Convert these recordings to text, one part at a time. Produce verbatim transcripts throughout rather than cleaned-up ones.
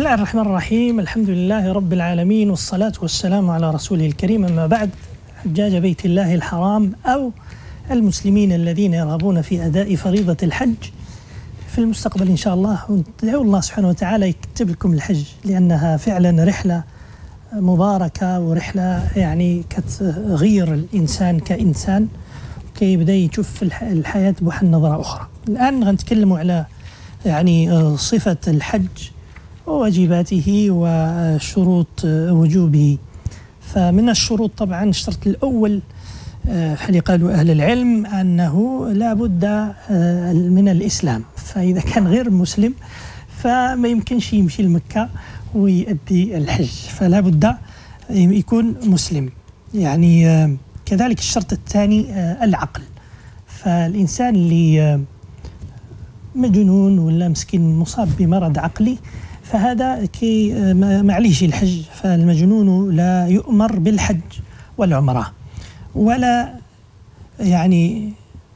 الله الرحمن الرحيم. الحمد لله رب العالمين، والصلاة والسلام على رسوله الكريم. أما بعد، حجاج بيت الله الحرام أو المسلمين الذين يرغبون في أداء فريضة الحج في المستقبل إن شاء الله، ندعو الله سبحانه وتعالى يكتب لكم الحج، لأنها فعلا رحلة مباركة ورحلة يعني كتغير الإنسان كإنسان كي يبدأ يشوف الحياة بواحد نظرة أخرى. الآن غنتكلموا على يعني صفة الحج وواجباته وشروط وجوبه. فمن الشروط طبعا الشرط الأول اللي قالوا أهل العلم أنه لا بد من الإسلام، فإذا كان غير مسلم فما يمكنش يمشي لمكة ويؤدي الحج، فلا بد يكون مسلم. يعني كذلك الشرط الثاني العقل، فالإنسان اللي مجنون ولا مسكين مصاب بمرض عقلي فهذا كي ما عليهش الحج، فالمجنون لا يؤمر بالحج والعمرة ولا يعني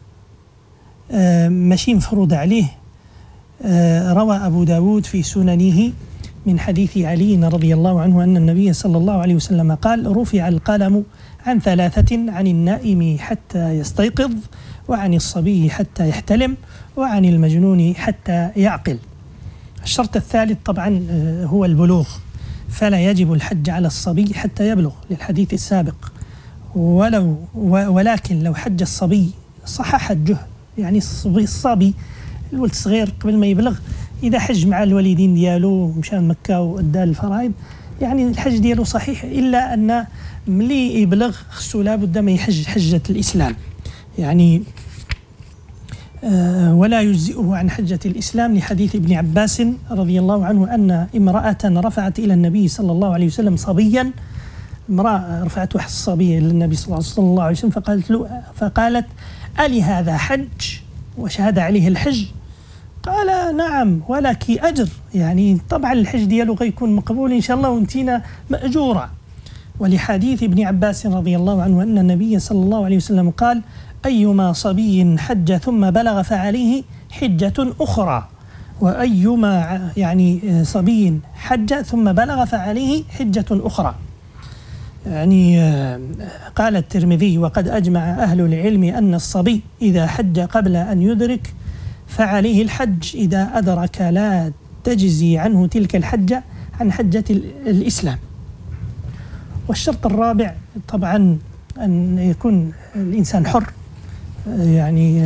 ماشي مفروض عليه. روى أبو داود في سننه من حديث علي رضي الله عنه أن النبي صلى الله عليه وسلم قال: رفع القلم عن ثلاثة، عن النائم حتى يستيقظ، وعن الصبي حتى يحتلم، وعن المجنون حتى يعقل. الشرط الثالث طبعا هو البلوغ، فلا يجب الحج على الصبي حتى يبلغ للحديث السابق، ولو ولكن لو حج الصبي صح حجه. يعني الصبي الصبي الولد الصغير قبل ما يبلغ إذا حج مع الوالدين ديالو مشى مكة وأدى الفرائض يعني الحج ديالو صحيح، إلا أن ملي يبلغ خصو لابد ما يحج حجة الإسلام. يعني آه ولا يجزئه عن حجة الإسلام لحديث ابن عباس رضي الله عنه أن امرأة رفعت إلى النبي صلى الله عليه وسلم صبيا، امرأة رفعت واحد الصبي للنبي صلى الله عليه وسلم فقالت له فقالت: ألي هذا حج؟ وشهد عليه الحج؟ قال: نعم ولك أجر. يعني طبعا الحج ديالو غيكون مقبول إن شاء الله وانتينا مأجورة. ولحديث ابن عباس رضي الله عنه أن النبي صلى الله عليه وسلم قال: أيما صبي حج ثم بلغ فعليه حجة أخرى، وأيما يعني صبي حج ثم بلغ فعليه حجة أخرى. يعني قال الترمذي: وقد أجمع أهل العلم أن الصبي إذا حج قبل أن يدرك فعليه الحج، إذا أدرك لا تجزي عنه تلك الحجة عن حجة الإسلام. والشرط الرابع طبعا أن يكون الإنسان حر، يعني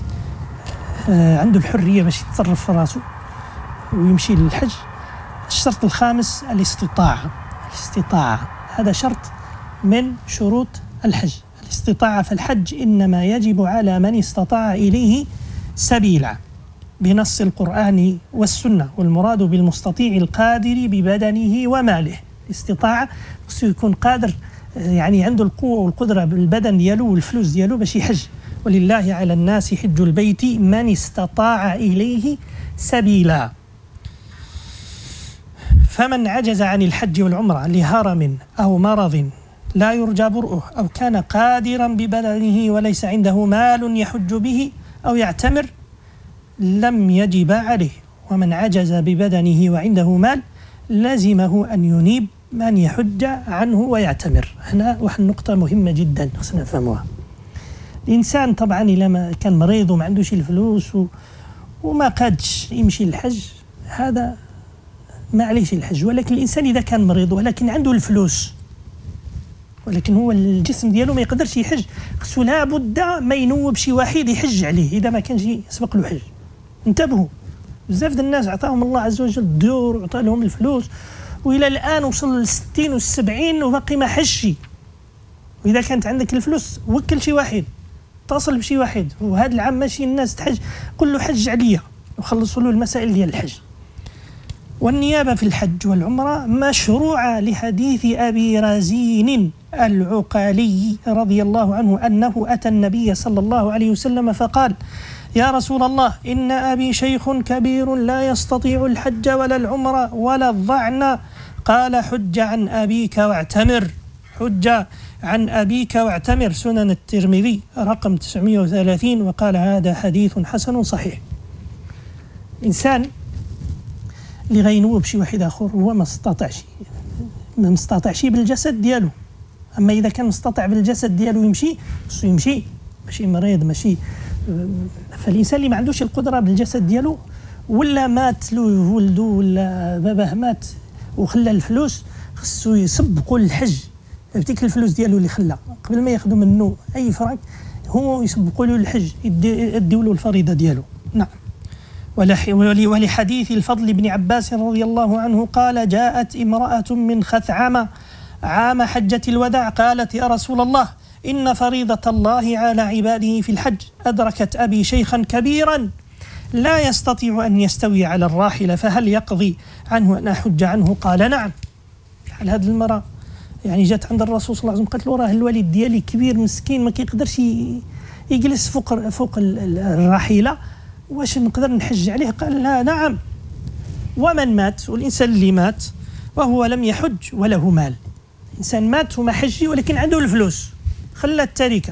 عنده الحرية باش يتصرف في راسه ويمشي للحج. الشرط الخامس الاستطاعة. الاستطاعة هذا شرط من شروط الحج. الاستطاعة في الحج إنما يجب على من استطاع إليه سبيلا بنص القرآن والسنة، والمراد بالمستطيع القادر ببدنه وماله. استطاعة خصو يكون قادر، يعني عنده القوة والقدرة بالبدن ديالو والفلوس ديالو باش يحج. ولله على الناس حج البيت من استطاع إليه سبيلا. فمن عجز عن الحج والعمرة لهرم أو مرض لا يرجى برؤه، أو كان قادرا ببدنه وليس عنده مال يحج به أو يعتمر لم يجب عليه. ومن عجز ببدنه وعنده مال لازمه أن ينيب من يحج عنه ويعتمر. هنا واحد نقطة مهمة جدا خصنا نفهموها. الإنسان طبعا إذا ما كان مريض وما عندوش الفلوس وما قادش يمشي للحج هذا ما عليهش الحج. ولكن الإنسان إذا كان مريض ولكن عنده الفلوس ولكن هو الجسم ديالو ما يقدرش يحج، خصو لابد ما ينوب شي واحد يحج عليه إذا ما كانش يسبق له حج. انتبهوا، بزاف د الناس عطاهم الله عز وجل الديور وعطا لهم الفلوس وإلى الآن وصل للستين والسبعين وباقي ما حجش. وإذا كانت عندك الفلوس وكل شي واحد، اتصل بشي واحد، وهذا العام ماشي الناس تحج قل له حج عليا وخلصوا له المسائل ديال الحج. والنيابة في الحج والعمرة مشروعة لحديث أبي رزين العقالي رضي الله عنه أنه أتى النبي صلى الله عليه وسلم فقال: يا رسول الله، إن أبي شيخ كبير لا يستطيع الحج ولا العمرة ولا الظعن. قال: حج عن أبيك واعتمر. حج عن أبيك واعتمر. سنن الترمذي رقم تسعمائة وثلاثين، وقال: هذا حديث حسن صحيح. إنسان اللي غينوب شي واحد اخر هو ما استطاعش ما مستطاعش بالجسد ديالو. اما اذا كان مستطاع بالجسد ديالو يمشي خصو يمشي، ماشي مريض ماشي. فالانسان اللي ما عندوش القدره بالجسد ديالو ولا مات له ولده ولا باباه مات وخلى الفلوس، خصو يسبقوا للحج بديك الفلوس ديالو اللي خلى قبل ما ياخذوا منه اي فرنك، هو يسبقوا له الحج يديو له الفريضه ديالو. نعم. ولحديث الفضل بن عباس رضي الله عنه قال: جاءت امرأة من خثعم عام حجة الوداع قالت: يا رسول الله، إن فريضة الله على عباده في الحج أدركت أبي شيخا كبيرا لا يستطيع أن يستوي على الراحلة، فهل يقضي عنه أن أحج عنه؟ قال: نعم. على هذه المرأة يعني جات عند الرسول صلى الله عليه وسلم قالت له: راه الوالد ديالي كبير مسكين ما كيقدرش يجلس فوق فوق الراحلة، واش نقدر نحج عليه؟ قال: لا. نعم. ومن مات، والإنسان اللي مات وهو لم يحج وله مال، إنسان مات وما حجي ولكن عنده الفلوس، خلى التركة،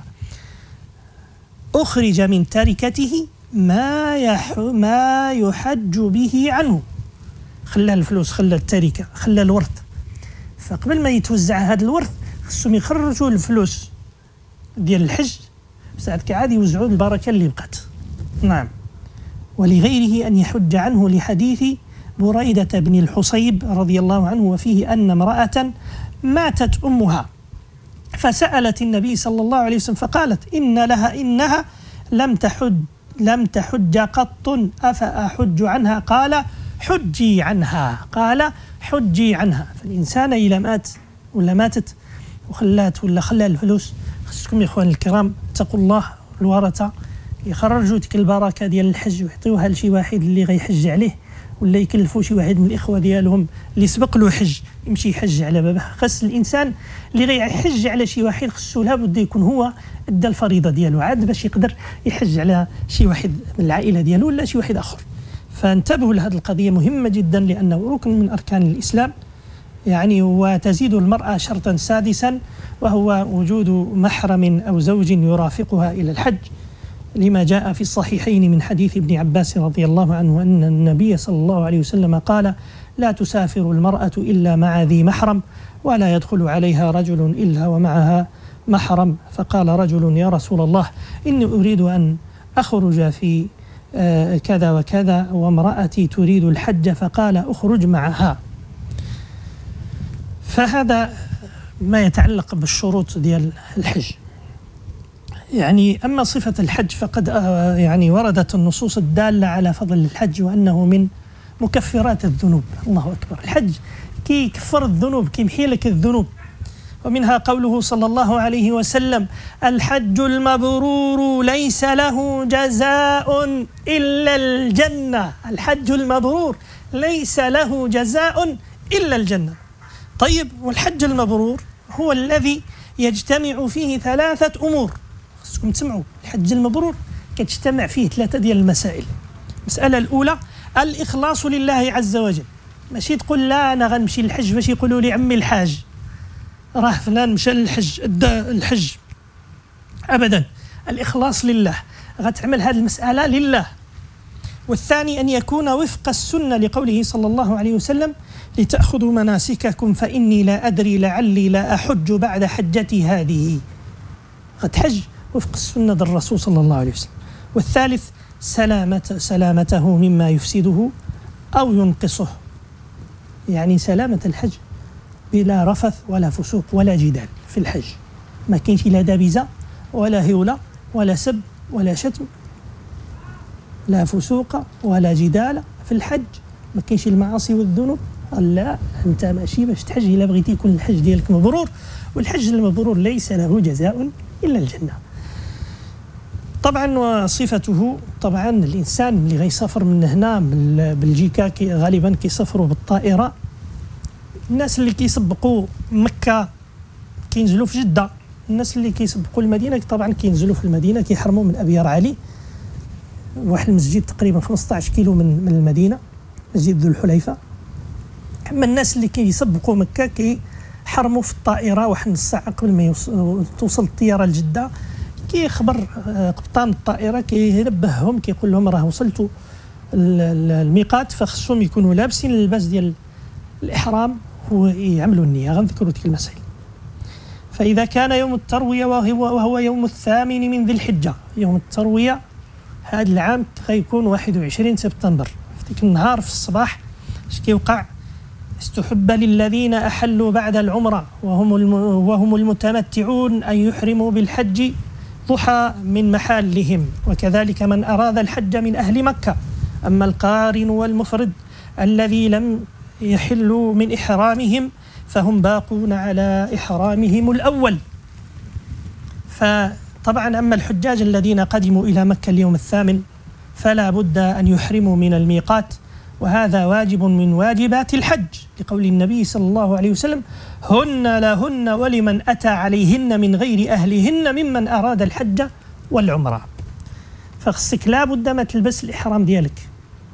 أخرج من تركته ما يح ما يحج به عنه، خلى الفلوس، خلى التركة، خلى الورث. فقبل ما يتوزع هذا الورث خصهم يخرجوا الفلوس ديال الحج، ساعات كعادي يوزعوا البركة اللي بقات. نعم. ولغيره أن يحج عنه لحديث بريدة بن الحصيب رضي الله عنه، وفيه أن امرأة ماتت أمها فسألت النبي صلى الله عليه وسلم فقالت: إن لها إنها لم تحج لم تحج قط أفأحج عنها؟ قال: حجي عنها. قال: حجي عنها. فالإنسان إذا مات ولا ماتت وخلات ولا خلى الفلوس، خصكم يا إخوان الكرام اتقوا الله، الورثة يخرجوا تلك البركة ديال الحج ويعطيوها لشي واحد اللي غيحج عليه، ولا يكلفوا شي واحد من الإخوة ديالهم اللي سبق له حج يمشي يحج على بابه. خاص الإنسان اللي غيحج على شي واحد خصو لابد يكون هو ادى الفريضة ديالو عاد باش يقدر يحج على شي واحد من العائلة ديالو ولا شي واحد آخر. فانتبهوا لهذه القضية مهمة جدا، لأنه ركن من أركان الإسلام يعني. وتزيد المرأة شرطا سادسا وهو وجود محرم أو زوج يرافقها إلى الحج، لما جاء في الصحيحين من حديث ابن عباس رضي الله عنه أن النبي صلى الله عليه وسلم قال: لا تسافر المرأة إلا مع ذي محرم، ولا يدخل عليها رجل إلا ومعها محرم. فقال رجل: يا رسول الله، إني أريد أن أخرج في آه كذا وكذا وامرأتي تريد الحج، فقال: أخرج معها. فهذا ما يتعلق بالشروط ديال الحج. يعني أما صفة الحج فقد يعني وردت النصوص الدالة على فضل الحج وأنه من مكفرات الذنوب. الله أكبر. الحج كي يكفر الذنوب، كي يمحي لك الذنوب. ومنها قوله صلى الله عليه وسلم: الحج المبرور ليس له جزاء إلا الجنة. الحج المبرور ليس له جزاء إلا الجنة. طيب، والحج المبرور هو الذي يجتمع فيه ثلاثة أمور. خصكم تسمعوا، الحج المبرور كتجتمع فيه ثلاثة ديال المسائل. المسألة الأولى الإخلاص لله عز وجل، ماشي تقول لا أنا غنمشي للحج باش يقولوا لي عمي الحاج راه فلان مشى للحج أدى الحج، أبدا. الإخلاص لله، غتعمل هذه المسألة لله. والثاني أن يكون وفق السنة لقوله صلى الله عليه وسلم: لتأخذوا مناسككم فإني لا أدري لعلي لا أحج بعد حجتي هذه. غتحج وفق السنة الرسول صلى الله عليه وسلم. والثالث سلامة سلامته مما يفسده أو ينقصه، يعني سلامة الحج بلا رفث ولا فسوق ولا جدال في الحج، ما كاينش لا دابزة ولا هولة ولا سب ولا شتم، لا فسوق ولا جدال في الحج، ما كاينش المعاصي والذنوب. لا، أنت ماشي باش تحج إلا بغيتي يكون الحج ديالك مبرور، والحج المبرور ليس له جزاء إلا الجنة. طبعا وصفته، طبعا الإنسان اللي غيسافر من هنا من بلجيكا كي غالبا كيسافروا بالطائرة. الناس اللي كيسبقوا مكة كينزلوا في جدة، الناس اللي كيسبقوا المدينة طبعا كينزلوا في المدينة، كيحرموا من أبيار علي، واحد المسجد تقريبا خمسطاش كيلو من من المدينة، مسجد ذو الحليفة. أما الناس اللي كيسبقوا مكة كيحرموا في الطائرة واحد نص ساعة قبل ما توصل الطيارة لجدة، كيخبر قبطان الطائرة كينبههم كيقول لهم راه وصلتوا الميقات فخصهم يكونوا لابسين اللباس ديال الإحرام ويعملوا النية. غنذكروا تلك المسائل. فإذا كان يوم التروية وهو, وهو يوم الثامن من ذي الحجة، يوم التروية هذا العام غيكون واحد وعشرين سبتمبر، في ذيك النهار في الصباح اش كيوقع؟ استحب للذين أحلوا بعد العمرة وهم وهم المتمتعون أن يحرموا بالحج ضحى من محلهم، وكذلك من أراد الحج من أهل مكة. أما القارن والمفرد الذي لم يحلوا من إحرامهم فهم باقون على إحرامهم الأول. فطبعا أما الحجاج الذين قدموا إلى مكة اليوم الثامن فلا بد أن يحرموا من الميقات، وهذا واجب من واجبات الحج، لقول النبي صلى الله عليه وسلم: هن لهن ولمن أتى عليهن من غير أهلهن ممن أراد الحج والعمرة. فخصك لا بد ما تلبس الإحرام ديالك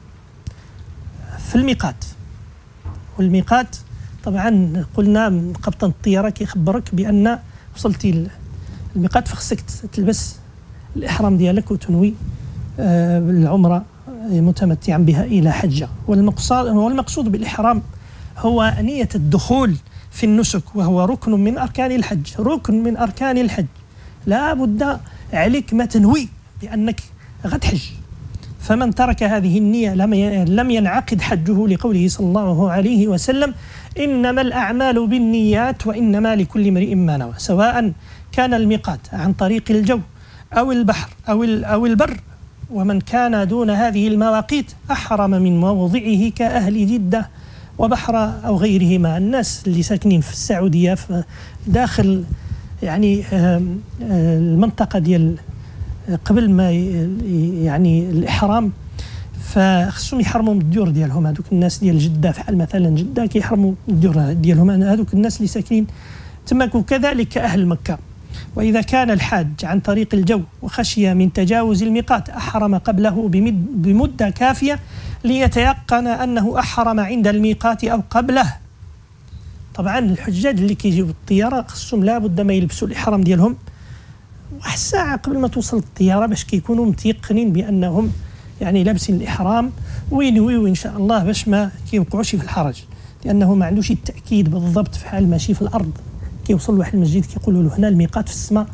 في الميقات. والميقات طبعا قلنا قبطان الطيارة كيخبرك بأن وصلتي الميقات فخصك تلبس الإحرام ديالك وتنوي العمرة متمتعا بها إلى حجة. والمقصود والمقصود بالإحرام هو نية الدخول في النسك، وهو ركن من أركان الحج، ركن من أركان الحج. لا بد عليك ما تنوي بأنك غتحج. فمن ترك هذه النية لم ينعقد حجه، لقوله صلى الله عليه وسلم: إنما الأعمال بالنيات وإنما لكل امرئ ما نوى. سواء كان الميقات عن طريق الجو أو البحر أو أو البر. ومن كان دون هذه المواقيت أحرم من موضعه كأهل جدة وبحر أو غيرهما. الناس اللي ساكنين في السعودية في داخل يعني المنطقة ديال قبل ما يعني الإحرام فخصهم يحرموا من الديور ديالهم. هذوك الناس ديال جدة فحال مثلا جدة كيحرموا من الديور ديالهم، هذوك الناس اللي ساكنين تماك. وكذلك أهل مكة. وإذا كان الحاج عن طريق الجو وخشي من تجاوز الميقات أحرم قبله بمدة كافية ليتيقن أنه أحرم عند الميقات أو قبله. طبعا الحجاج اللي كيجيو بالطيارة خصهم لابد ما يلبسوا الإحرام ديالهم واحد الساعة قبل ما توصل الطيارة، باش كيكونوا متيقنين بأنهم يعني لابسين الإحرام وينويوا إن شاء الله باش ما كيوقعوش في الحرج، لأنه ما عندوش التأكيد بالضبط في حال ماشي في الأرض. كيوصل واحد المسجد كيقولوا له هنا الميقات في السماء،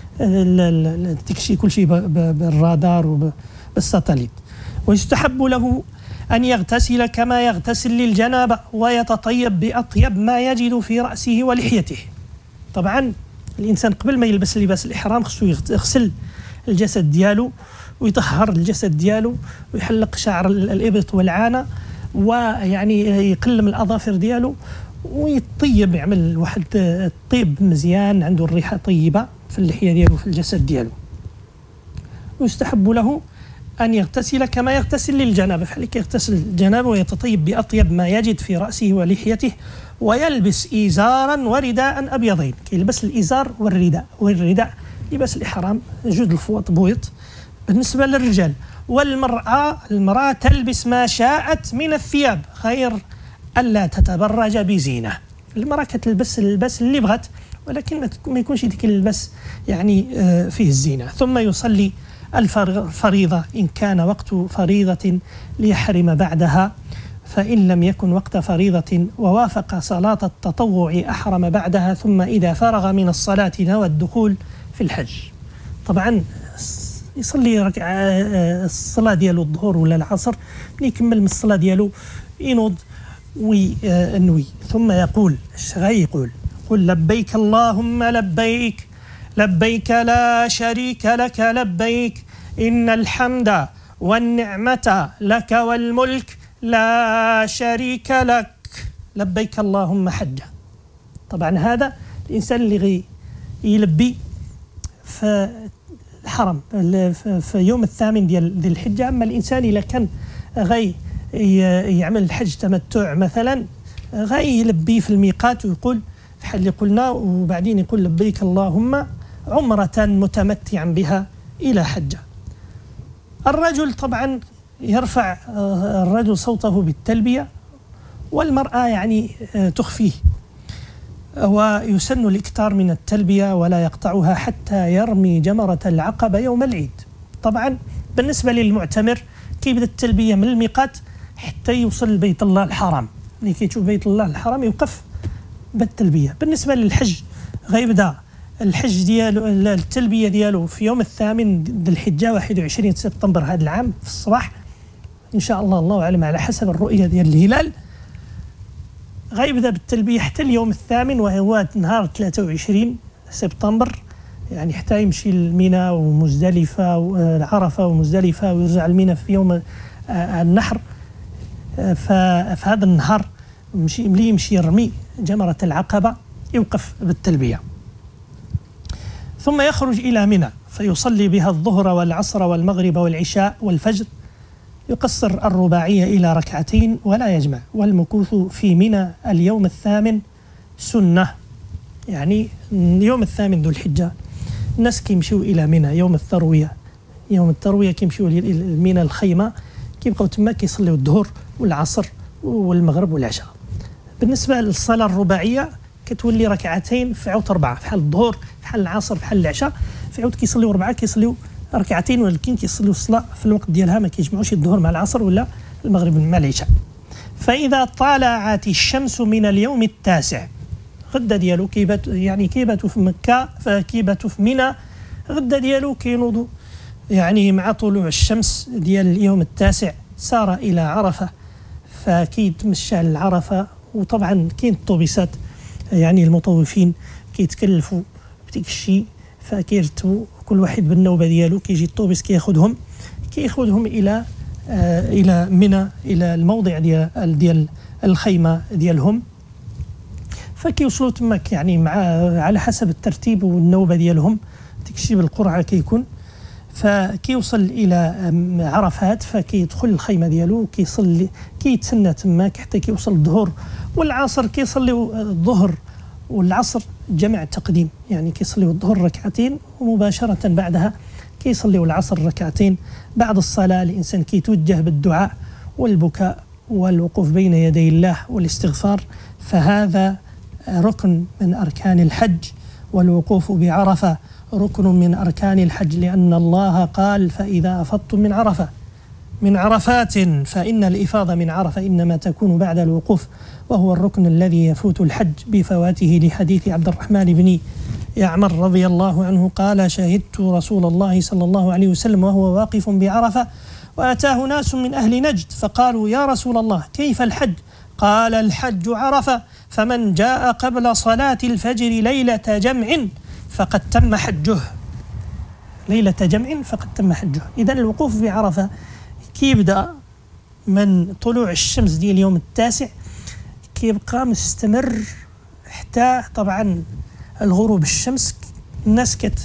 تكشي كل شيء بالرادار وبالساتليت. ويستحب له أن يغتسل كما يغتسل للجنابة ويتطيب بأطيب ما يجد في رأسه ولحيته. طبعا الإنسان قبل ما يلبس لباس الإحرام خصو يغسل الجسد ديالو ويطهر الجسد ديالو ويحلق شعر الإبط والعانة، ويعني يقلم الأظافر ديالو ويطيب، يعمل واحد الطيب مزيان عنده الريحة طيبة في اللحية ديالو في الجسد ديالو. ويستحب له أن يغتسل كما يغتسل للجنابة، فحال كيغتسل الجنابة ويتطيب بأطيب ما يجد في رأسه ولحيته، ويلبس إزارا ورداء أبيضين. كيلبس الإزار والرداء، والرداء لباس الإحرام جوج الفواط بويط بالنسبة للرجال. والمرأة المرأة تلبس ما شاءت من الثياب غير ألا تتبرج بزينة. المرأة كتلبس اللباس اللي بغات، ولكن ما يكونش ديك اللباس يعني فيه الزينة. ثم يصلي الفريضة إن كان وقت فريضة ليحرم بعدها، فإن لم يكن وقت فريضة ووافق صلاة التطوع أحرم بعدها، ثم إذا فرغ من الصلاة نوى الدخول في الحج. طبعا يصلي ركعة الصلاة ديالو الظهر ولا العصر، من يكمل من الصلاة ديالو ينوض وينوي، ثم يقول اش غايقول؟ قل لبيك اللهم لبيك لبيك لا شريك لك لبيك إن الحمد والنعمة لك والملك لا شريك لك لبيك اللهم حجة. طبعا هذا الإنسان اللي غي يلبي في الحرم في يوم الثامن ديال ذي الحجة. أما الإنسان إذا كان غي يعمل الحج تمتع مثلا غي يلبي في الميقات ويقول بحال اللي قلنا، وبعدين يقول لبيك اللهم عمرة متمتعا بها إلى حجة. الرجل طبعا يرفع الرجل صوته بالتلبية، والمرأة يعني تخفيه، ويسن الإكثار من التلبية ولا يقطعها حتى يرمي جمرة العقبة يوم العيد. طبعا بالنسبة للمعتمر كيبدا التلبية من الميقات حتى يوصل لبيت الله الحرام. ملي كيشوف بيت الله الحرام يوقف بالتلبية. بالنسبة للحج غيبدا الحج ديالو التلبية ديالو في يوم الثامن ذي الحجة واحد وعشرين سبتمبر هذا العام في الصباح إن شاء الله، الله أعلم على حسب الرؤية ديال الهلال. غيبدا بالتلبية حتى اليوم الثامن وهو نهار ثلاثة وعشرين سبتمبر، يعني حتى يمشي لمنى ومزدلفة وعرفة ومزدلفة ويرجع لمنى في يوم النحر. ففي هذا النهار مشي ملي يمشي يرمي جمرة العقبة يوقف بالتلبية، ثم يخرج إلى منى فيصلي بها الظهر والعصر والمغرب والعشاء والفجر، يقصر الرباعية إلى ركعتين ولا يجمع. والمكوث في منى اليوم الثامن سنة، يعني يوم الثامن ذو الحجة الناس كيمشيو إلى منى يوم التروية. يوم التروية كيمشيو لمنى الخيمة، كيبقاو تما كيصليو الظهر والعصر والمغرب والعشاء. بالنسبة للصلاة الرباعية كتولي ركعتين في عود أربعة، بحال الظهر بحال العصر بحال العشاء، في عود كيصليو أربعة كيصليو ركعتين، ولكن كيصليو الصلاة في الوقت ديالها، ما كيجمعوش الظهر مع العصر ولا المغرب مع العشاء. فإذا طلعت الشمس من اليوم التاسع، غدا ديالو كيبات يعني كيباتوا في مكة فكيباتوا في منى، غدا ديالو كينوضوا يعني مع طلوع الشمس ديال اليوم التاسع، سار إلى عرفة فكيتمشى لعرفة. وطبعا كاين الطوبيسات، يعني المطوفين كيتكلفوا بديك الشيء فكيرتبوا كل واحد بالنوبه ديالو، كيجي الطوبيس كياخذهم كياخذهم الى آه الى منى، الى الموضع ديال ديال الخيمه ديالهم. فكيوصلوا تماك يعني مع على حسب الترتيب والنوبه ديالهم، ديك الشيء بالقرعه كيكون. فكيوصل الى عرفات فكيدخل الخيمه ديالو كيصلي كيتسنى تماك حتى كيوصل الظهر والعصر. كيصليو الظهر والعصر جمع تقديم، يعني كيصليو الظهر ركعتين ومباشره بعدها كيصليو العصر ركعتين. بعد الصلاه الانسان كيتوجه بالدعاء والبكاء والوقوف بين يدي الله والاستغفار، فهذا ركن من اركان الحج. والوقوف بعرفه ركن من أركان الحج، لأن الله قال فإذا أفضتم من عرفة من عرفات فإن الإفاضة من عرفة إنما تكون بعد الوقوف، وهو الركن الذي يفوت الحج بفواته، لحديث عبد الرحمن بن يعمر رضي الله عنه قال شهدت رسول الله صلى الله عليه وسلم وهو واقف بعرفة وأتاه ناس من أهل نجد فقالوا يا رسول الله كيف الحج؟ قال الحج عرفة، فمن جاء قبل صلاة الفجر ليلة جمع فقد تم حجه. ليلة جمع فقد تم حجه. إذن الوقوف بعرفة كيبدأ من طلوع الشمس ديال اليوم التاسع، كيبقى مستمر حتى طبعا الغروب الشمس. الناس كت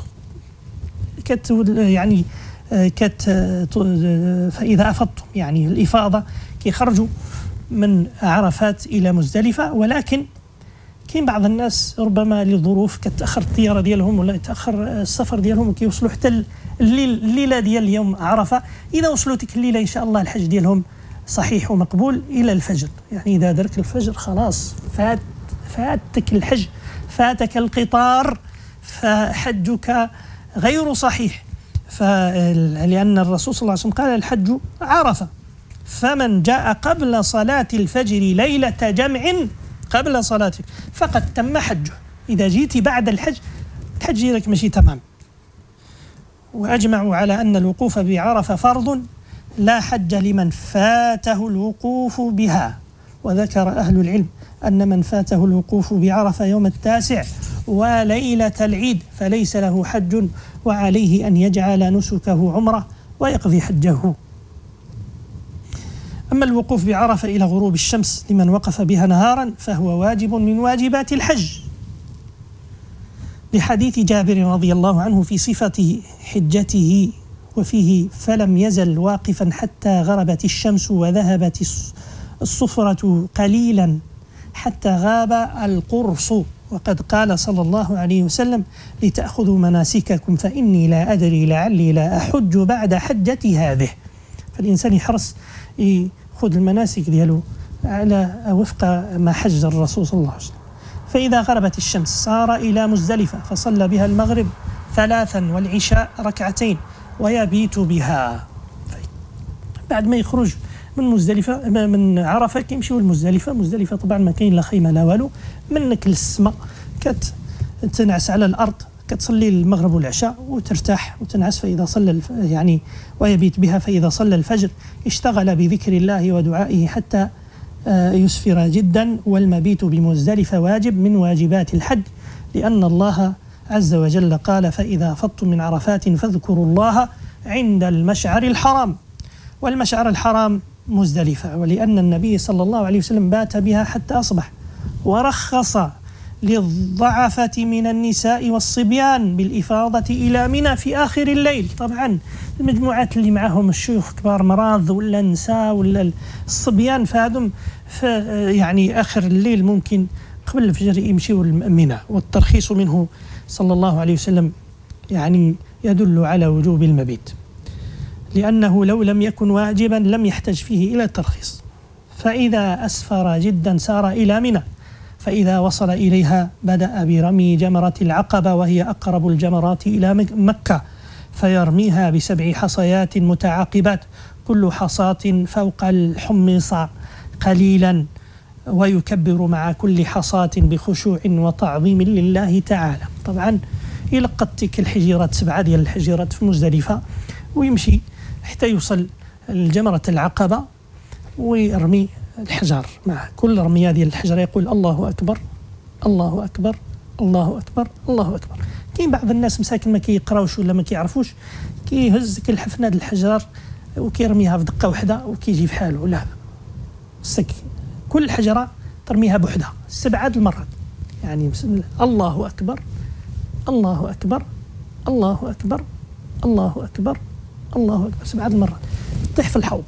كت يعني كت فإذا أفضتم يعني الإفاضة كيخرجوا من عرفات إلى مزدلفة. ولكن كاين بعض الناس ربما لظروف كتأخر الطيارة ديالهم ولا يتأخر السفر ديالهم وكيوصلوا حتى الليل الليلة ديال اليوم عرفة. إذا وصلوا تلك الليلة إن شاء الله الحج ديالهم صحيح ومقبول إلى الفجر. يعني إذا درك الفجر خلاص فات فاتك الحج، فاتك القطار، فحجك غير صحيح. لأن الرسول صلى الله عليه وسلم قال الحج عرفة، فمن جاء قبل صلاة الفجر ليلة جمع قبل صلاة فقد تم حجه. إذا جيت بعد الحج الحج لك ماشي تمام. وأجمعوا على أن الوقوف بعرفة فرض لا حج لمن فاته الوقوف بها. وذكر أهل العلم أن من فاته الوقوف بعرفة يوم التاسع وليلة العيد فليس له حج، وعليه أن يجعل نسكه عمرة ويقضي حجه. أما الوقوف بعرفة إلى غروب الشمس لمن وقف بها نهارا فهو واجب من واجبات الحج، لحديث جابر رضي الله عنه في صفة حجته وفيه فلم يزل واقفا حتى غربت الشمس وذهبت الصفرة قليلا حتى غاب القرص. وقد قال صلى الله عليه وسلم لتأخذوا مناسككم فإني لا أدري لعلي لا أحج بعد حجتي هذه. فالإنسان يحرص يأخذ المناسك ديالو على وفق ما حج الرسول صلى الله عليه وسلم. فإذا غربت الشمس صار إلى مزدلفة فصلى بها المغرب ثلاثا والعشاء ركعتين ويبيت بها. بعد ما يخرج من مزدلفة من عرفة كيمشيو لمزدلفة. مزدلفة طبعا ما كاين لا خيمة لا والو، منك للسماء كتنعس على الأرض، كتصلي المغرب والعشاء وترتاح وتنعس. فإذا صلى يعني ويبيت بها، فإذا صلى الفجر اشتغل بذكر الله ودعائه حتى يسفر جدا. والمبيت بمزدلفة واجب من واجبات الحج، لأن الله عز وجل قال: فإذا أفضتم من عرفات فاذكروا الله عند المشعر الحرام. والمشعر الحرام مزدلفة، ولأن النبي صلى الله عليه وسلم بات بها حتى أصبح، ورخص للضعفة من النساء والصبيان بالإفاضة إلى منى في آخر الليل. طبعا المجموعات اللي معهم الشيوخ كبار مراض ولا النساء ولا الصبيان، فهذم يعني آخر الليل ممكن قبل الفجر يمشيوا منى. والترخيص منه صلى الله عليه وسلم يعني يدل على وجوب المبيت، لأنه لو لم يكن واجبا لم يحتج فيه إلى الترخيص. فإذا أسفر جدا سار إلى منى، فإذا وصل إليها بدأ برمي جمرة العقبة، وهي أقرب الجمرات إلى مكة، فيرميها بسبع حصيات متعاقبات، كل حصاة فوق الحمصة قليلا، ويكبر مع كل حصاة بخشوع وتعظيم لله تعالى. طبعا يلقط تلك الحجيرات، سبعة ديال الحجيرات في مزدلفة، ويمشي حتى يوصل الجمرة العقبة ويرمي الحجر. مع كل رمية ديال الحجر يقول: الله أكبر الله أكبر الله أكبر الله أكبر. كاين بعض الناس مساكن ما كيقراوش ولا ما كيعرفوش، كيهز كالحفنة د الحجر وكيرميها في دقة واحدة وكيجي في حاله. لا، سك كل حجرة ترميها بوحدها سبعة المرات، يعني بسم الله الله أكبر الله أكبر الله أكبر الله أكبر الله أكبر سبعة المرات، تطيح في الحوض.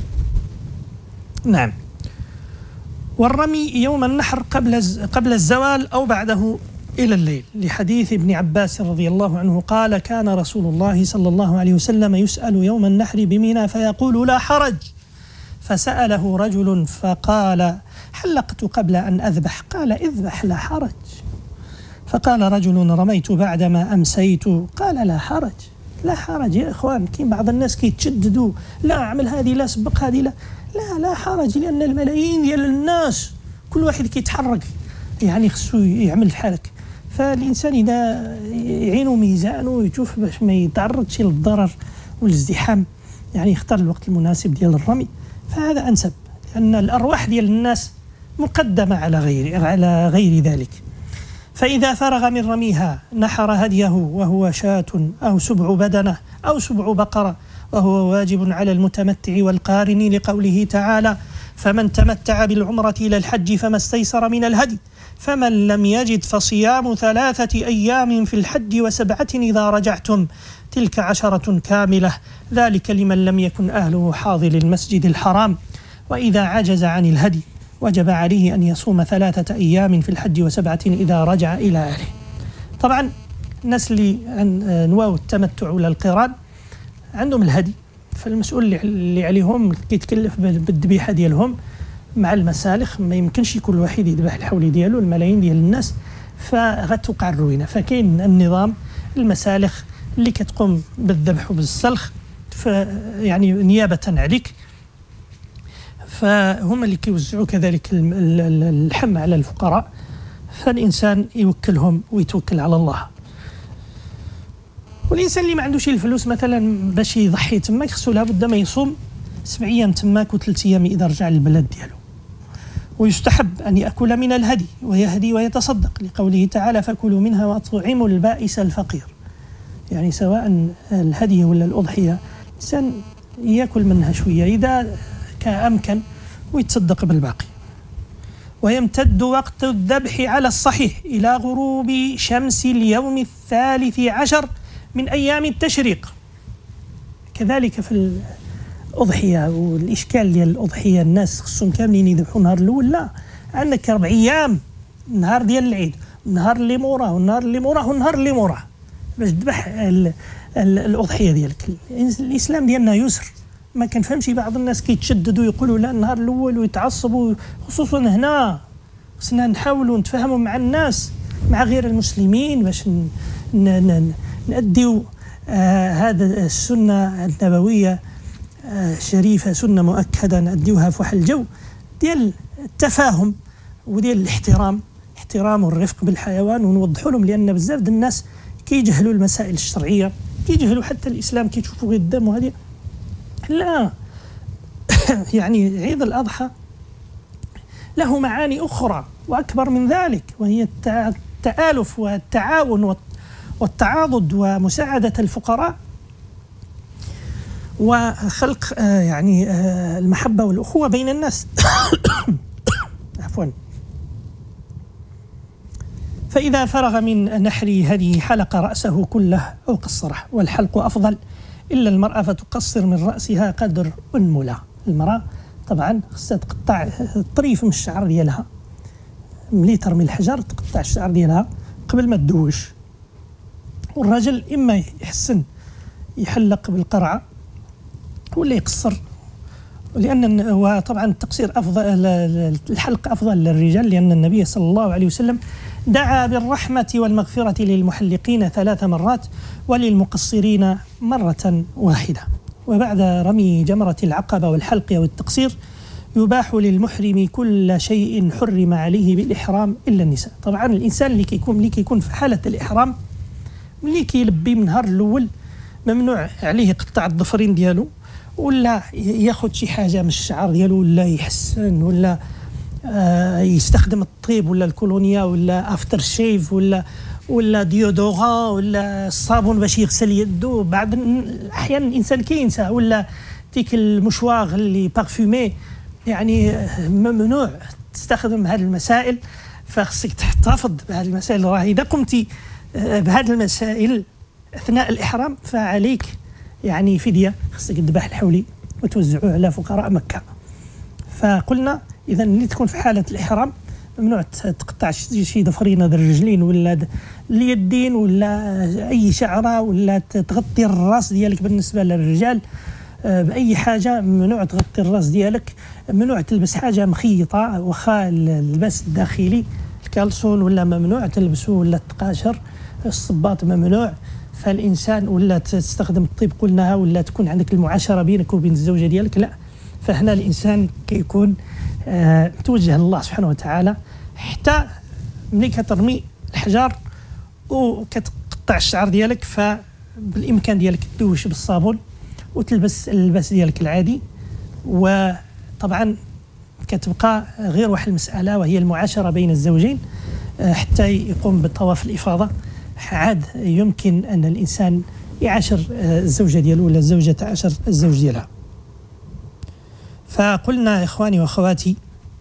نعم. والرمي يوم النحر قبل قبل الزوال أو بعده إلى الليل، لحديث ابن عباس رضي الله عنه قال: كان رسول الله صلى الله عليه وسلم يسأل يوم النحر بمنى فيقول: لا حرج. فسأله رجل فقال: حلقت قبل أن أذبح؟ قال: اذبح لا حرج. فقال رجل: رميت بعدما أمسيت. قال: لا حرج لا حرج يا إخوان. كاين بعض الناس كيتشددوا: لا أعمل هذه، لا سبق هذه، لا لا لا حرج، لأن الملايين ديال الناس كل واحد كيتحرك، يعني خصو يعمل بحالك. فالإنسان إذا يعينوا ميزانه ويشوف باش ما يتعرضش للضرر والازدحام، يعني يختار الوقت المناسب ديال الرمي، فهذا أنسب، لأن الأرواح ديال الناس مقدمة على غير على غير ذلك. فإذا فرغ من رميها نحر هديه، وهو شاة أو سبع بدنة أو سبع بقرة، وهو واجب على المتمتع والقارن، لقوله تعالى: فمن تمتع بالعمرة إلى الحج فما استيسر من الهدي، فمن لم يجد فصيام ثلاثة أيام في الحج وسبعة إذا رجعتم، تلك عشرة كاملة، ذلك لمن لم يكن أهله حاضر المسجد الحرام. وإذا عجز عن الهدي وجب عليه أن يصوم ثلاثة أيام في الحج وسبعة إذا رجع إلى أهله. طبعا الناس اللي نواو التمتع ولا القران عندهم الهدي، فالمسؤول اللي عليهم كيتكلف بالذبيحة ديالهم مع المسالخ. ما يمكنش كل واحد يذبح الحولي ديالو، الملايين ديال الناس، فغتوقع الروينة. فكاين النظام المسالخ اللي كتقوم بالذبح وبالسلخ يعني نيابة عليك، فهم اللي كيوزعوا كذلك اللحم على الفقراء، فالإنسان يوكلهم ويتوكل على الله. والإنسان اللي ما عندوش الفلوس مثلا باش يضحي تماك، خصو لابد ما يصوم سبع أيام تماك وثلاث أيام إذا رجع للبلد ديالو. ويستحب أن يأكل من الهدي ويهدي ويتصدق، لقوله تعالى: فكلوا منها وأطعموا البائس الفقير. يعني سواء الهدي ولا الأضحية الإنسان يأكل منها شوية إذا كأمكن ويتصدق بالباقي. ويمتد وقت الذبح على الصحيح إلى غروب شمس اليوم الثالث عشر من أيام التشريق. كذلك في الأضحية، والإشكال ديال الأضحية الناس خصهم كاملين يذبحوا النهار الأول، لا، عندك أربع أيام، النهار ديال العيد، النهار اللي موراه، والنهار اللي موراه، والنهار اللي موراه، باش تذبح الأضحية ديالك. الإسلام ديالنا يسر، ما كنفهمش بعض الناس كيتشددوا يقولوا لا النهار الأول ويتعصبوا، خصوصا هنا خصنا نحاولوا نتفاهموا مع الناس، مع غير المسلمين، باش نأديو آه هذا السنة النبوية شريفة سنة مؤكدة نأديوها في واحد الجو ديال التفاهم وديال الاحترام، احترام والرفق بالحيوان، ونوضحوا لهم لأن بزاف ديال الناس كيجهلوا المسائل الشرعية، كيجهلوا حتى الإسلام، كيشوفوا غير الدم وهذه لا. يعني عيد الأضحى له معاني أخرى وأكبر من ذلك، وهي التآلف والتعاون والتعاضد ومساعدة الفقراء وخلق يعني المحبة والأخوة بين الناس. عفوا. فإذا فرغ من نحر هديه حلق رأسه كله أو قصره، والحلق أفضل، إلا المرأة فتقصر من رأسها قدر أنملة. المرأة طبعا خصها تقطع طريف من الشعر ديالها، ملي ترمي الحجر تقطع الشعر ديالها قبل ما تدوش. والرجل إما يحسن يحلق بالقرعة ولا يقصر، لأن وطبعا التقصير أفضل، الحلق أفضل للرجال، لأن النبي صلى الله عليه وسلم دعا بالرحمة والمغفرة للمحلقين ثلاث مرات وللمقصرين مرة واحدة. وبعد رمي جمرة العقبة والحلق والتقصير يباح للمحرم كل شيء حرم عليه بالإحرام إلا النساء. طبعا الإنسان اللي كيكون اللي كيكون في حالة الإحرام ملي كيلبي من النهار الأول ممنوع عليه يقطع الظفرين ديالو، ولا ياخذ شي حاجة من الشعر ديالو، ولا يحسن، ولا آه يستخدم الطيب ولا الكولونيا ولا افتر شيف ولا ولا ديودوران ولا الصابون باش يغسل يدو. بعض الاحيان الانسان كينسى، ولا ديك المشواغ اللي بارفومي. يعني ممنوع تستخدم هذه المسائل، فخصك تحتفظ بهذه المسائل. راه اذا قمتي بهذه المسائل اثناء الاحرام فعليك يعني فديه، خصك تذبح الحولي وتوزعوه على فقراء مكه. فقلنا اذا اللي تكون في حاله الاحرام ممنوع تقطع شي ضفرين هذا الرجلين ولا اليدين ولا اي شعره، ولا تغطي الراس ديالك. بالنسبه للرجال باي حاجه ممنوع تغطي الراس ديالك، ممنوع تلبس حاجه مخيطه، واخا اللباس الداخلي الكالسون ولا ممنوع تلبسه، ولا التقاشر الصباط ممنوع. فالانسان ولا تستخدم الطيب قلناها، ولا تكون عندك المعاشره بينك وبين الزوجه ديالك، لا. فهنا الانسان كيكون آه توجه لله سبحانه وتعالى. حتى ملي كترمي الحجار وكتقطع الشعر ديالك فبالامكان ديالك تدوش بالصابون وتلبس اللباس ديالك العادي. وطبعا كتبقى غير واحد المساله وهي المعاشره بين الزوجين آه حتى يقوم بطواف الافاضه. عاد يمكن ان الانسان يعاشر آه الزوجه ديالو ولا الزوجه تعاشر الزوج ديالها. فقلنا إخواني وأخواتي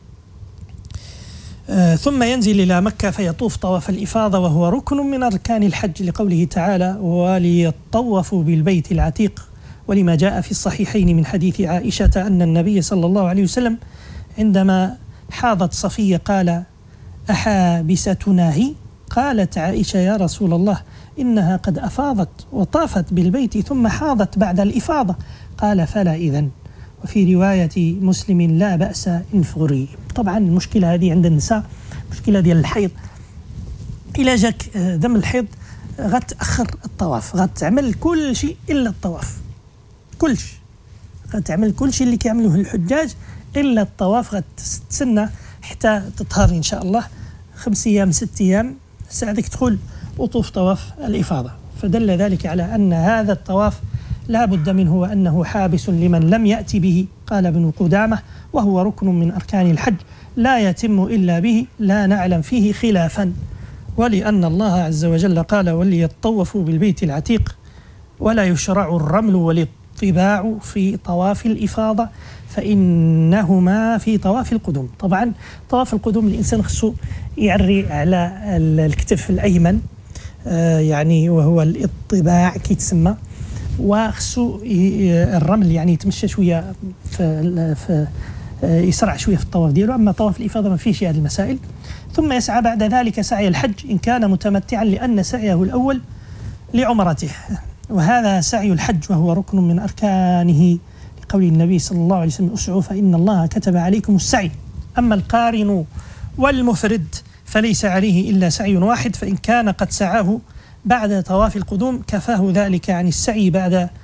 آه ثم ينزل إلى مكة فيطوف طواف الإفاضة، وهو ركن من أركان الحج لقوله تعالى وليطوفوا بالبيت العتيق، ولما جاء في الصحيحين من حديث عائشة أن النبي صلى الله عليه وسلم عندما حاضت صفية قال أحابستنا هي؟ قالت عائشة يا رسول الله إنها قد أفاضت وطافت بالبيت ثم حاضت بعد الإفاضة. قال فلا إذن. وفي رواية مسلم لا بأس انفغري. طبعا المشكلة هذه عند النساء مشكلة ديال الحيض، إلا جاك دم الحيض غتأخر الطواف، غتعمل كل شيء إلا الطواف، كل شيء غتعمل كل شيء اللي كيعملوه الحجاج إلا الطواف. غتستنى حتى تطهر إن شاء الله خمس أيام ست أيام ساعدك تدخل وطوف طواف الإفاضة. فدل ذلك على أن هذا الطواف لا بد منه وأنه حابس لمن لم يأتي به. قال ابن قدامة وهو ركن من أركان الحج لا يتم إلا به، لا نعلم فيه خلافا. ولأن الله عز وجل قال وليطوفوا بالبيت العتيق ولا يشرع الرمل والاطباع في طواف الإفاضة فإنهما في طواف القدوم. طبعا طواف القدوم الإنسان خصو يعري على الكتف الأيمن آه يعني وهو الاطباع كيتسمى، وخصو الرمل يعني يتمشى شويه في, في يسرع شويه في الطواف ديالو. اما طواف الافاضه ما فيش هذه المسائل. ثم يسعى بعد ذلك سعي الحج ان كان متمتعا، لان سعيه الاول لعمرته، وهذا سعي الحج وهو ركن من اركانه لقول النبي صلى الله عليه وسلم اسعوا فان الله كتب عليكم السعي. اما القارن والمفرد فليس عليه الا سعي واحد، فان كان قد سعاه بعد طواف القدوم كفاه ذلك عن السعي بعد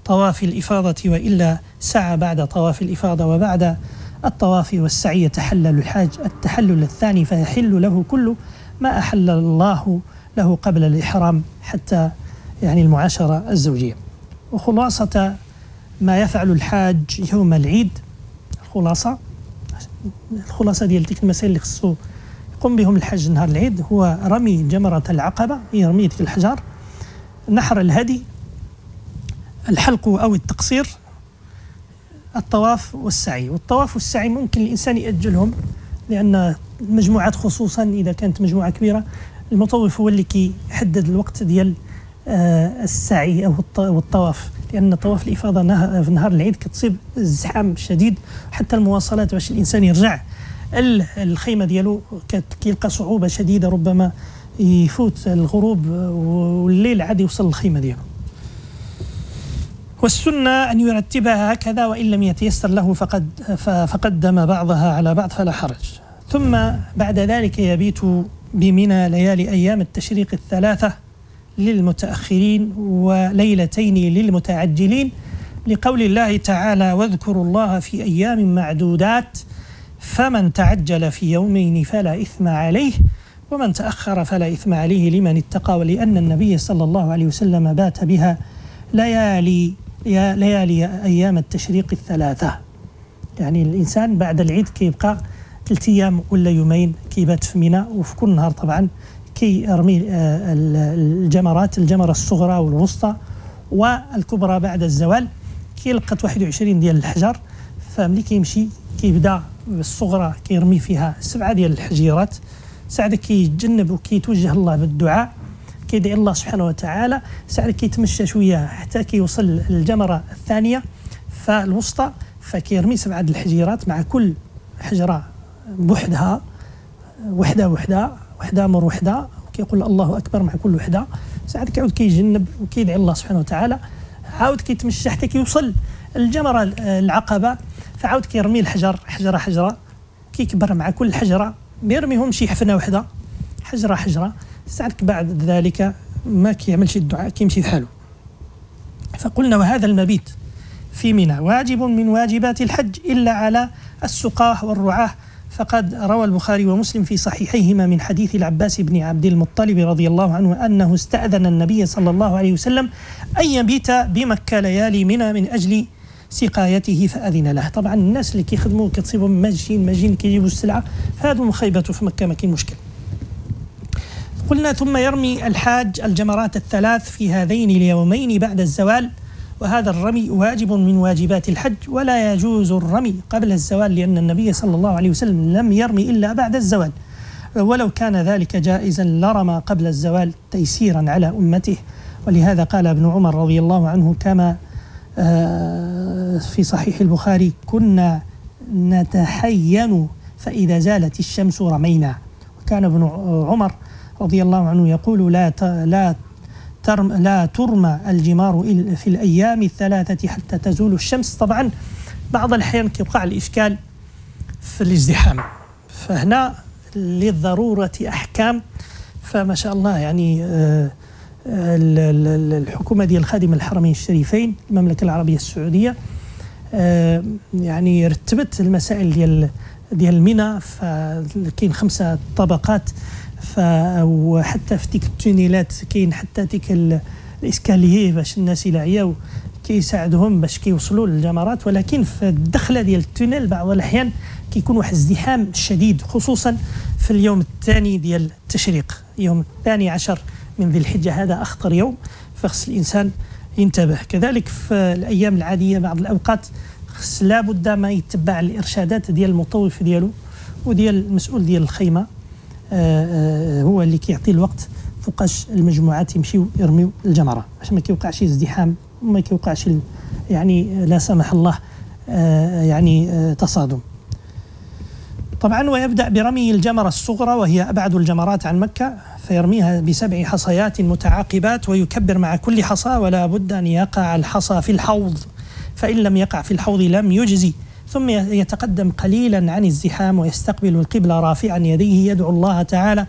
طواف الإفاضة، وإلا سعى بعد طواف الإفاضة. وبعد الطواف والسعي يتحلل الحاج التحلل الثاني، فيحل له كل ما أحل الله له قبل الإحرام، حتى يعني المعاشرة الزوجية. وخلاصة ما يفعل الحاج يوم العيد، الخلاصة الخلاصة ديال تلك المسائل اللي خصو يقوم بهم الحاج نهار العيد، هو رمي جمرة العقبة، يرمي ديك الحجر، نحر الهدي، الحلق أو التقصير، الطواف والسعي. والطواف والسعي ممكن الإنسان يأجلهم، لأن المجموعات خصوصا إذا كانت مجموعة كبيرة المطوف هو اللي كيحدد الوقت ديال آه السعي أو الطواف، لأن طواف الإفاضة في نهار العيد كتصيب الزحام شديد، حتى المواصلات باش الإنسان يرجع الخيمة ديالو كيلقى صعوبة شديدة، ربما يفوت الغروب والليل عاد يوصل للخيمة ديالو. والسنة أن يرتبها هكذا، وإن لم يتيسر له فقد فقدم بعضها على بعض فلا حرج. ثم بعد ذلك يبيت بمنى ليالي أيام التشريق الثلاثة للمتأخرين وليلتين للمتعجلين، لقول الله تعالى: واذكروا الله في أيام معدودات فمن تعجل في يومين فلا إثم عليه ومن تأخر فلا إثم عليه لمن اتقى. ولأن النبي صلى الله عليه وسلم بات بها ليالي ليالي أيام التشريق الثلاثة، يعني الإنسان بعد العيد كيبقى ثلاثة أيام ولا يومين كيبات في منى، وفي كل نهار طبعا كيرمي الجمرات، الجمرة الصغرى والوسطى والكبرى بعد الزوال، كيلقط واحد وعشرين ديال الحجر، فملي كيمشي كيبدا بالصغرى كيرمي فيها سبعة ديال الحجيرات، ساعد كيتجنب وكيتوجه الله بالدعاء، كيدعي الله سبحانه وتعالى، ساعد كيتمشى شويه حتى كيوصل للجمرة الثانية فالوسطى، فكيرمي سبعة ديال الحجيرات مع كل حجرة بوحدها، وحده وحده وحده مر وحده، كيقول الله اكبر مع كل وحده، ساعد كيعود كيجنب وكيدعي الله سبحانه وتعالى، عاود كيتمشى حتى كيوصل الجمرة العقبة، فعاود كيرمي الحجر حجره حجره، كيكبر مع كل حجره، ما يرميهم شي حفنه وحده، حجره حجره، ساعد بعد ذلك ما كيعملش الدعاء كيمشي بحاله. فقلنا: وهذا المبيت في منى واجب من واجبات الحج إلا على السقاه والرعاه، فقد روى البخاري ومسلم في صحيحيهما من حديث العباس بن عبد المطلب رضي الله عنه أنه استأذن النبي صلى الله عليه وسلم أن يبيت بمكة ليالي منى من أجل سقايته فأذن له. طبعا الناس اللي كيخدموا كتصيبهم ماجين ماجين كيجيبوا السلعة، فهذو مخيبته في مكة ما كاين مشكل. قلنا: ثم يرمي الحاج الجمرات الثلاث في هذين اليومين بعد الزوال، وهذا الرمي واجب من واجبات الحج، ولا يجوز الرمي قبل الزوال، لأن النبي صلى الله عليه وسلم لم يرمي إلا بعد الزوال، ولو كان ذلك جائزا لرمى قبل الزوال تيسيرا على أمته. ولهذا قال ابن عمر رضي الله عنه كما في صحيح البخاري: كنا نتحين فإذا زالت الشمس رمينا. وكان ابن عمر رضي الله عنه يقول: لا لا ترم لا ترمى الجمار في الأيام الثلاثة حتى تزول الشمس. طبعا بعض الأحيان كيوقع الإشكال في الازدحام، فهنا للضرورة أحكام. فما شاء الله يعني الحكومة ديال خادم الحرمين الشريفين المملكة العربية السعودية يعني رتبت المسائل ديال ديال منى، فكاين خمسة طبقات، وحتى في ديك التونيلات كاين حتى ديك الاسكاليه باش الناس الى عياو كيساعدهم باش كيوصلوا للجمرات، ولكن في الدخله ديال التونيل بعض الاحيان كيكون واحد الازدحام شديد، خصوصا في اليوم الثاني ديال التشريق، يوم الثاني عشر من ذي الحجه، هذا اخطر يوم، فخص الانسان ينتبه. كذلك في الايام العاديه بعض الاوقات خص لابد ما يتبع الارشادات ديال المطوف ديالو وديال المسؤول ديال الخيمه، آه هو اللي كيعطي الوقت فوقاش المجموعات يمشيو يرميو الجمره، باش ما كيوقعش ازدحام وما كيوقعش يعني لا سمح الله آه يعني آه تصادم. طبعا ويبدأ برمي الجمرة الصغرى وهي أبعد الجمرات عن مكة، فيرميها بسبع حصيات متعاقبات، ويكبر مع كل حصى، ولا بد أن يقع الحصى في الحوض، فإن لم يقع في الحوض لم يجزي. ثم يتقدم قليلا عن الزحام ويستقبل القبلة رافعا يديه يدعو الله تعالى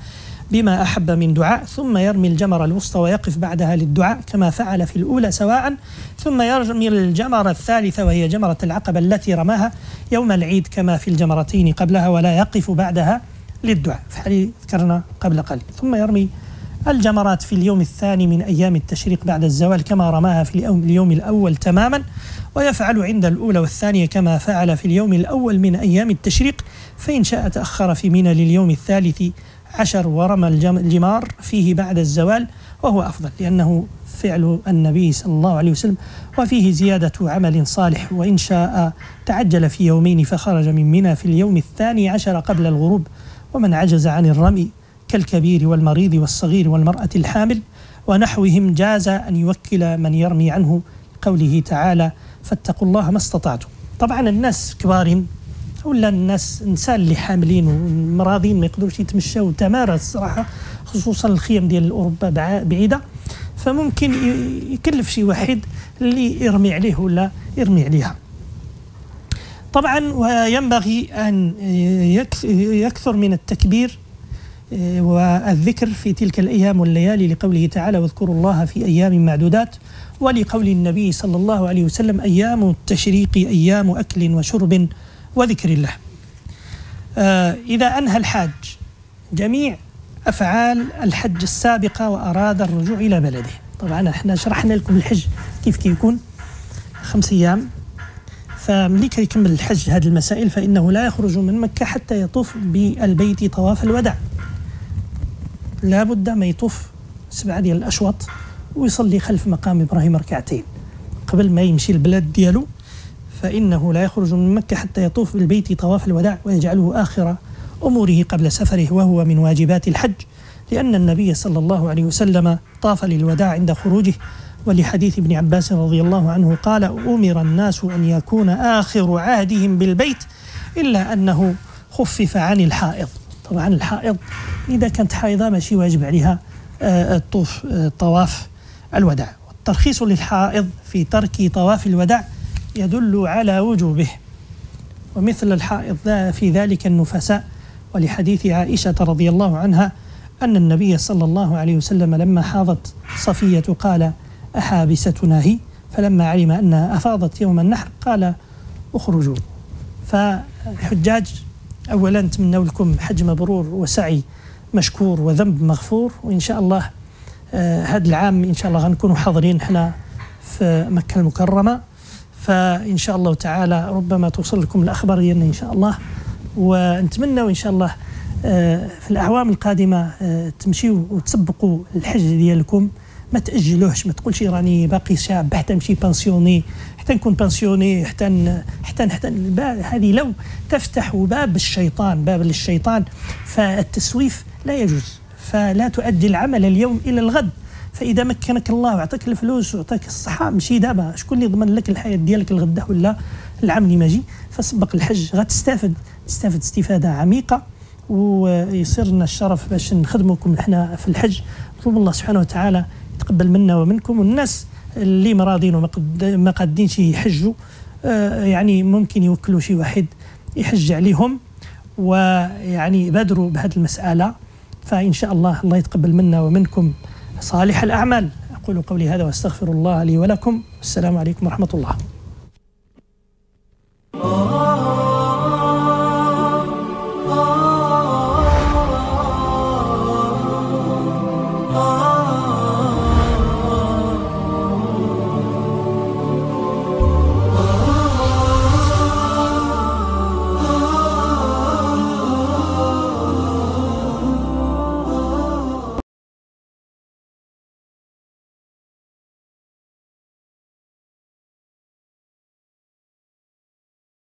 بما أحب من دعاء، ثم يرمي الجمرة الوسطى ويقف بعدها للدعاء كما فعل في الأولى سواء، ثم يرمي الجمرة الثالثة وهي جمرة العقبة التي رماها يوم العيد كما في الجمرتين قبلها، ولا يقف بعدها للدعاء فحديث ذكرنا قبل قليل. ثم يرمي الجمرات في اليوم الثاني من أيام التشريق بعد الزوال كما رماها في اليوم الأول تماما، ويفعل عند الأولى والثانية كما فعل في اليوم الأول من أيام التشريق، فإن شاء تأخر في منى لليوم الثالث عشر ورمى الجمار فيه بعد الزوال، وهو أفضل لأنه فعل النبي صلى الله عليه وسلم، وفيه زيادة عمل صالح. وإن شاء تعجل في يومين فخرج من منى في اليوم الثاني عشر قبل الغروب. ومن عجز عن الرمي كالكبير والمريض والصغير والمرأة الحامل ونحوهم جاز أن يوكل من يرمي عنه، قوله تعالى فاتقوا الله ما استطعتم. طبعا الناس كبارين ولا الناس إنسان اللي حاملين ومراضين ما يقدروش يتمشوا تمارس الصراحة، خصوصا الخيم ديال أوروبا بعيدة، فممكن يكلف شي واحد اللي يرمي عليه ولا يرمي عليها. طبعا وينبغي أن يكثر من التكبير والذكر في تلك الأيام والليالي، لقوله تعالى واذكروا الله في أيام معدودات، ولقول النبي صلى الله عليه وسلم أيام التشريق أيام أكل وشرب وذكر الله. آه إذا أنهى الحاج جميع أفعال الحج السابقة وأراد الرجوع إلى بلده، طبعا احنا شرحنا لكم الحج كيف كيكون خمس أيام، فملي كيكمل الحج هذه المسائل فإنه لا يخرج من مكة حتى يطوف بالبيت طواف الوداع، لا بد ما يطوف سبعة ديال الأشواط ويصلي خلف مقام إبراهيم ركعتين قبل ما يمشي البلاد ديالو، فإنه لا يخرج من مكة حتى يطوف بالبيت طواف الوداع ويجعله آخر أموره قبل سفره، وهو من واجبات الحج، لأن النبي صلى الله عليه وسلم طاف للوداع عند خروجه، ولحديث ابن عباس رضي الله عنه قال أمر الناس أن يكون آخر عهدهم بالبيت إلا أنه خفف عن الحائض. طبعا الحائض إذا كانت حائضة ماشي واجب عليها الطوف طواف الوداع، والترخيص للحائض في ترك طواف الوداع يدل على وجوبه، ومثل الحائض في ذلك النفساء، ولحديث عائشة رضي الله عنها أن النبي صلى الله عليه وسلم لما حاضت صفية قال أحابستنا هي، فلما علم أنها أفاضت يوم النحر قال اخرجوا. فالحجاج أولا نتمنى لكم حج مبرور وسعي مشكور وذنب مغفور، وإن شاء الله آه هذا العام إن شاء الله غنكونوا حاضرين احنا في مكة المكرمة، فإن شاء الله تعالى ربما توصل لكم الأخبار ديالنا إن شاء الله، ونتمنى وإن شاء الله آه في الأعوام القادمة آه تمشيوا وتسبقوا الحج ديالكم، ما تأجلوهش، ما تقولش راني باقي شاب حتى نمشي بانسيوني حتى نكون بانسيوني حتى حتى حتى هذه لو تفتح باب الشيطان باب للشيطان، فالتسويف لا يجوز، فلا تؤجل عمل اليوم إلى الغد، فإذا مكنك الله وعطاك الفلوس وعطاك الصحة مشي دابا، شكون اللي يضمن لك الحياة ديالك الغدا ولا العام اللي ماجي؟ فسبق الحج غتستافد تستافد استفادة عميقة، ويصير لنا الشرف باش نخدمكم احنا في الحج. نطلب الله سبحانه وتعالى يتقبل منا ومنكم، والناس اللي مراضين وما قادينش يحجوا آه يعني ممكن يوكلوا شي واحد يحج عليهم، ويعني يبادروا بهذه المسألة، فإن شاء الله الله يتقبل منا ومنكم صالح الأعمال. أقول قولي هذا واستغفر الله لي ولكم، السلام عليكم ورحمة الله.